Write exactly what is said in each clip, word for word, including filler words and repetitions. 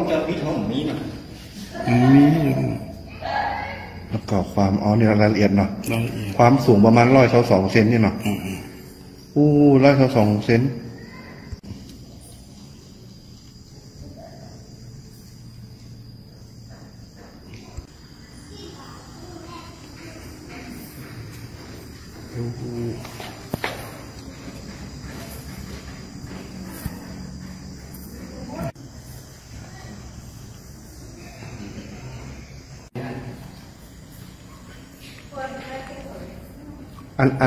จรปิดของมีนะมีแล้วก็ความอ๋อเนี่ยรายละเอียดเนาะความสูงประมาณร้อยเท่าสองเซนนี่เนาะอู้ร้อยเท่าสองเซนอันอัน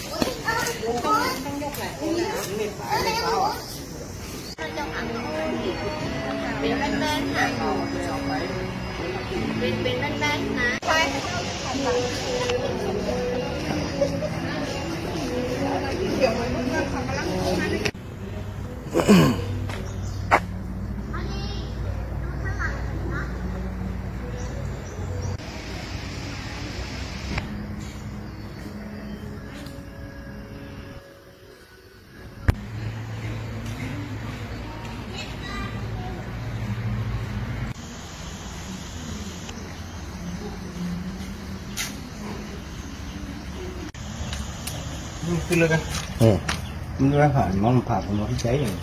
เป็นแบนๆค่ะเป็นเป็นแบนๆนะใช่เดี๋ยวมันเมื่อเขากำลังทำขึ้นเลยกันเออมันก็ผ่านมองผ่านของเราที่ใช้อย่าง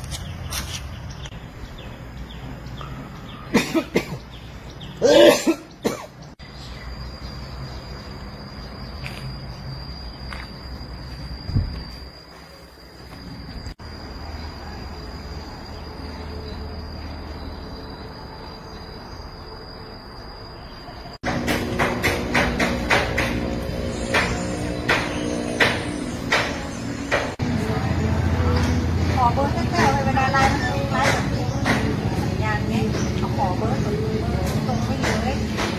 ขอเบอร์แท้ๆเลยเวลาไลน์ไลน์แบบสัญญาณเนี้ยเขาขอเบอร์ตรงไม่เลย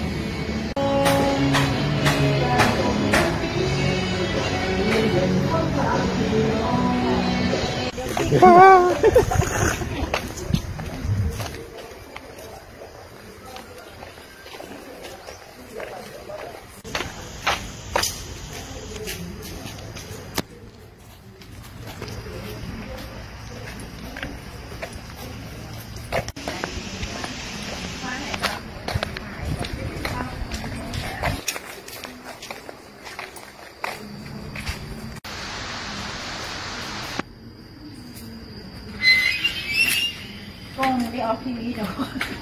กล้องไม่ออกทีวีเดี๋ยว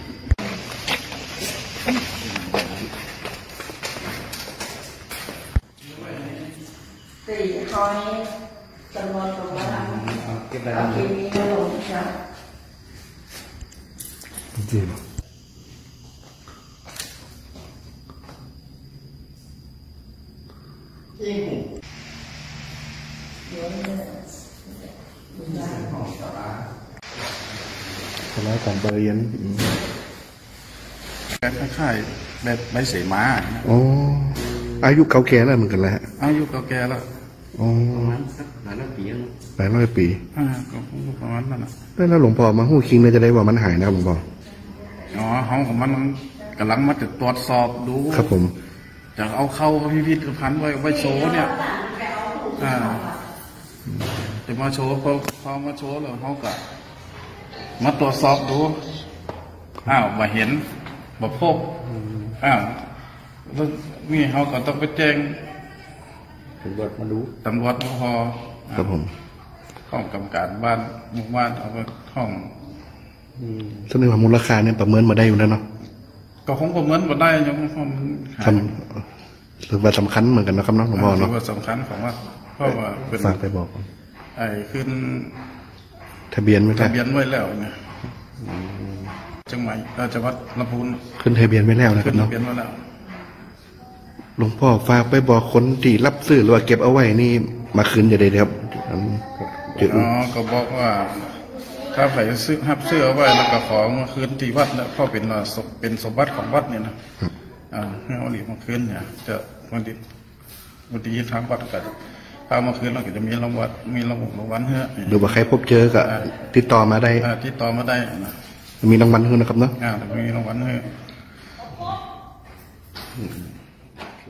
สี่คอยจำนวนตรงนั้นเก็บได้ทีวีไม่ลงใช่จริงจริงเดี๋ยวเนี่ยทำไมของเบอร์เย็นคล้ายๆแบบใบเสมาอ๋ออายุเก่าแก่แล้วเหมือนกันแหละอายุเก่าแก่แล้วอ๋อประมาณสักหลายร้อยปีแล้วหลายร้อยปีอ่าก็ประมาณนั้นนะแล้วหลวงพ่อมาหู้คิงเนี่ยจะได้ว่ามันหายนะหลวงพ่ออ๋อเขาของมันกำลังมาตรวจสอบดูครับผมจะเอาเข้าพิพิธภัณฑ์ไว้ไว้โชว์เนี่ยอ่าจะมาโชว์พอพอมาโชว์แล้วเขาก็มาตรวจสอบดูอ้าวมาเห็นมาพบอ้าวแล้วนี่เขาก็ต้องไปแจ้งตำรวจมาดูตำรวจพอครับผมห้องกำกับบ้านหมู่บ้านเอาไปห้องแสดงว่ามูลค่าเนี่ยประเมินมาได้อยู่แล้วเนาะก็คงประเมินมาได้ยังคงทำถือว่าสำคัญเหมือนกันนะครับน้องหลวงพ่อเนาะถือว่าสำคัญของว่าเพราะว่าเป็นฝากไปบอกไอ้ขึ้นทะเบียนไว้แล้วทะเบียนไว้แล้วเนี่ยจังหวัดจังหวัดลำพูนขึ้นทะเบียนไว้แล้วนะครับเนาะหลวงพ่อฝากไปบอกคนที่รับซื้อหรือว่าเก็บเอาไว้นี่มาคืนจะได้ครับอ๋อก็บอกว่าถ้าใครซื้อหับซื้อเอาไว้แล้วก็ขอมาคืนที่วัดแล้วเพราะเป็นเป็นสมบัติของวัดเนี่ยนะอ่าให้เอาหลีมาคืนเนี่ยจะวันที่วันที่ทางวัดก็พามาคืนเราก็จะมีรางวัลมีรางวัลรางวัลเฮ้ยหรือว่าใครพบเจอก็ติดต่อมาได้ติดต่อมาได้นะมีรางวัลเฮ้ยนะครับเนาะอ่ามีรางวัลเฮ้ย